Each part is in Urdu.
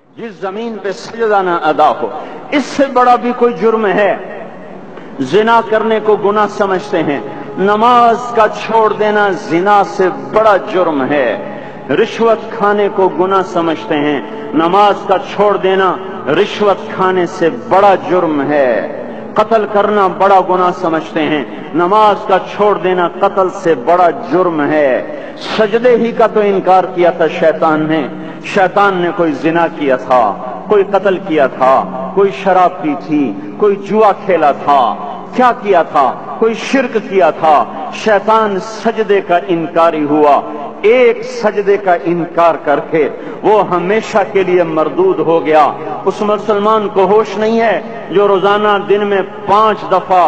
جس زمین پہ سجدہ نہ ادا ہو، اس سے بڑا بھی کوئی جرم ہے؟ زنا کرنے کو گناہ سمجھتے ہیں، نماز کا چھوڑ دینا زنا سے بڑا جرم ہے۔ رشوت کھانے کو گناہ سمجھتے ہیں، نماز کا چھوڑ دینا رشوت کھانے سے بڑا جرم ہے۔ قتل کرنا بڑا گناہ سمجھتے ہیں، نماز کا چھوڑ دینا قتل سے بڑا جرم ہے۔ سجدے ہی کا تو انکار کیا تھا شیطان نے کوئی زنا کیا تھا، کوئی قتل کیا تھا، کوئی شراب پی تھی، کوئی جوا کھیلا تھا، کیا کیا تھا؟ کوئی شرک کیا تھا۔ شیطان سجدے کا انکاری ہوا، ایک سجدے کا انکار کر کے وہ ہمیشہ کے لیے مردود ہو گیا۔ اس مسلمان کو ہوش نہیں ہے جو روزانہ دن میں 5 دفعہ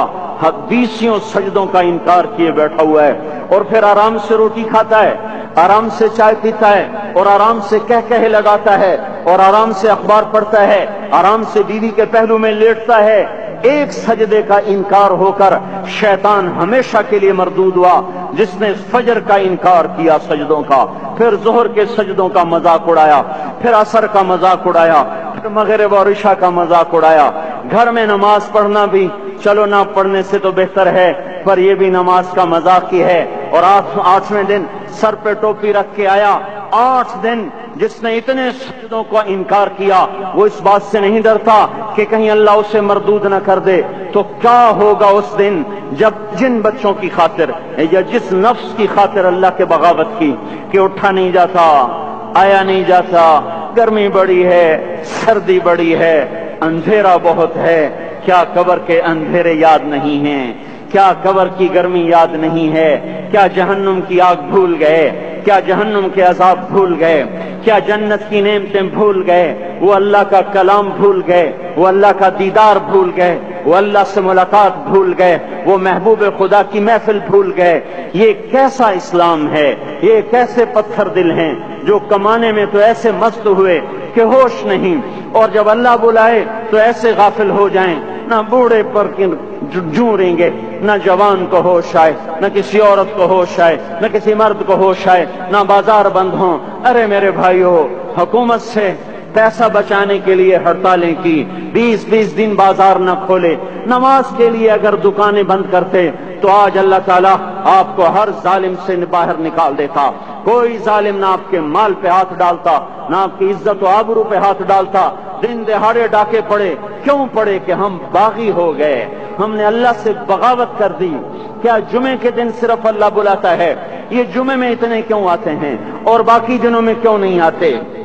20 سجدوں کا انکار کیے بیٹھا ہوا ہے، اور پھر آرام سے روٹی کھاتا ہے، آرام سے چائے پیتا ہے، اور آرام سے کہے لگاتا ہے، اور آرام سے اخبار پڑھتا ہے، آرام سے بیوی کے پہلو میں لیٹتا ہے۔ ایک سجدے کا انکار ہو کر شیطان ہمیشہ کے لیے مردود ہوا۔ جس نے فجر کا انکار کیا سجدوں کا، پھر ظہر کے سجدوں کا مذاق اڑایا، پھر عصر کا مذاق اڑایا، پھر مغرب اور عشاء کا مذاق اڑایا۔ گھر میں نماز پڑھنا بھی چلو نہ پڑھنے سے تو بہتر ہے، پر یہ بھی نماز کا مذاق ہی ہے۔ اور 8ویں دن سر پہ ٹوپی رکھ کے آیا۔ 8 دن جس نے اتنے سجدوں کا انکار کیا، وہ اس بات سے نہیں ڈرتا کہ کہیں اللہ اسے مردود نہ کر دے، تو کیا ہوگا اس دن جب جن بچوں کی خاطر یا جس نفس کی خاطر اللہ کے بغاوت کی کہ اٹھا نہیں جاتا، آیا نہیں جاتا، گرمی بڑی ہے، سردی بڑی ہے، اندھیرا بہت ہے، کیا قبر کے اندھیرے یاد نہیں ہیں؟ کیا قبر کی گرمی یاد نہیں ہے؟ کیا جہنم کی آگ بھول گئے؟ کیا جہنم کے عذاب بھول گئے؟ کیا جنت کی نعمتیں بھول گئے؟ وہ اللہ کا کلام بھول گئے، وہ اللہ کا دیدار بھول گئے، وہ اللہ سے ملاقات بھول گئے، وہ محبوب خدا کی محفل بھول گئے۔ یہ کیسا اسلام ہے؟ یہ کیسے پتھر دل ہیں جو کمانے میں تو ایسے مست ہوئے کہ ہوش نہیں، اور جب اللہ بلائے تو ایسے غافل ہو جائیں، نہ بوڑھے پر جھوریں گے، نہ جوان کو ہوش آئے، نہ کسی عورت کو ہوش آئے، نہ کسی مرد کو ہوش آئے، نہ بازار بند ہوں۔ ارے میرے بھائیو، حکومت سے پیسہ بچانے کے لیے ہڑتالیں کی، 20 دن بازار نہ کھولے، نماز کے لیے اگر دکانیں بند کرتے تو آج اللہ تعالیٰ آپ کو ہر ظالم سے باہر نکال دیتا۔ کوئی ظالم نہ آپ کے مال پہ ہاتھ ڈالتا، نہ آپ کی عزت و آبرو پہ ہاتھ ڈالتا۔ دن دہاڑے ڈاکے پڑے، کیوں پڑے؟ کہ ہم باغی ہو گئے، ہم نے اللہ سے بغاوت کر دی۔ کیا جمعے کے دن صرف اللہ بلاتا ہے؟ یہ جمعے میں اتنے کیوں آتے ہیں اور باقی دنوں میں کیوں نہیں آتے؟